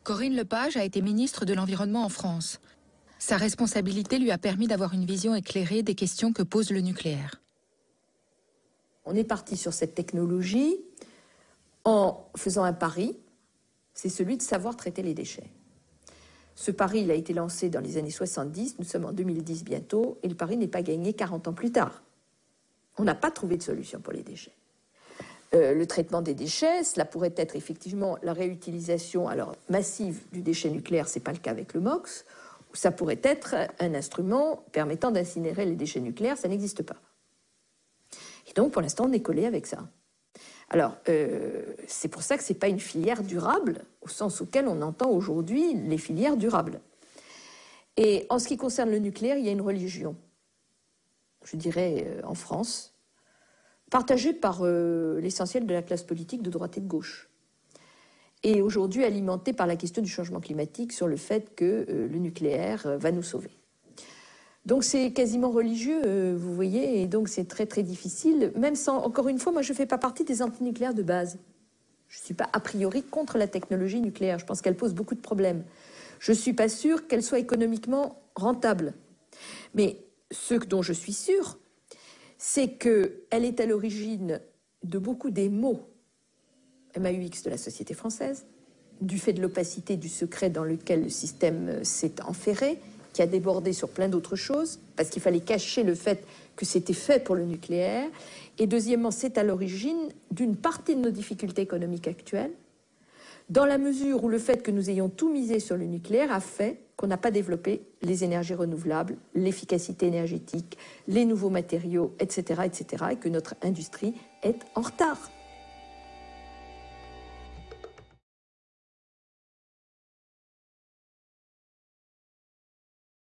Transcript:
Corinne Lepage a été ministre de l'Environnement en France. Sa responsabilité lui a permis d'avoir une vision éclairée des questions que pose le nucléaire. On est parti sur cette technologie en faisant un pari, c'est celui de savoir traiter les déchets. Ce pari, il a été lancé dans les années 70, nous sommes en 2010 bientôt, et le pari n'est pas gagné 40 ans plus tard. On n'a pas trouvé de solution pour les déchets. Le traitement des déchets, cela pourrait être effectivement la réutilisation massive du déchet nucléaire, ce n'est pas le cas avec le MOX, ou ça pourrait être un instrument permettant d'incinérer les déchets nucléaires, ça n'existe pas. Et donc pour l'instant on est collé avec ça. Alors c'est pour ça que ce n'est pas une filière durable, au sens auquel on entend aujourd'hui les filières durables. Et en ce qui concerne le nucléaire, il y a une religion, je dirais en France, partagée par l'essentiel de la classe politique de droite et de gauche. Et aujourd'hui alimentée par la question du changement climatique sur le fait que le nucléaire va nous sauver. Donc c'est quasiment religieux, vous voyez, et donc c'est très très difficile, même sans, encore une fois, moi je ne fais pas partie des antinucléaires de base. Je ne suis pas a priori contre la technologie nucléaire, je pense qu'elle pose beaucoup de problèmes. Je ne suis pas sûre qu'elle soit économiquement rentable. Mais ce dont je suis sûre, c'est qu'elle est à l'origine de beaucoup des maux MAUX de la société française, du fait de l'opacité, du secret dans lequel le système s'est enferré, qui a débordé sur plein d'autres choses, parce qu'il fallait cacher le fait que c'était fait pour le nucléaire. Et deuxièmement, c'est à l'origine d'une partie de nos difficultés économiques actuelles, dans la mesure où le fait que nous ayons tout misé sur le nucléaire a fait qu'on n'a pas développé les énergies renouvelables, l'efficacité énergétique, les nouveaux matériaux, etc., etc., et que notre industrie est en retard.